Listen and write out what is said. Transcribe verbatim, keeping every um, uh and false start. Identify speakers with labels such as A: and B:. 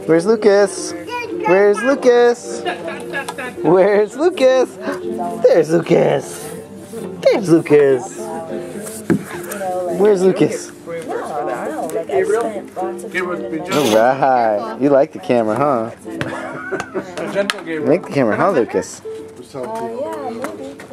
A: Where's Lucas? Where's Lucas? Where's Lucas? There's Lucas. There's Lucas. Where's Lucas? Alright. You like the camera, huh? Make the camera, huh, Lucas?
B: Uh, yeah, maybe.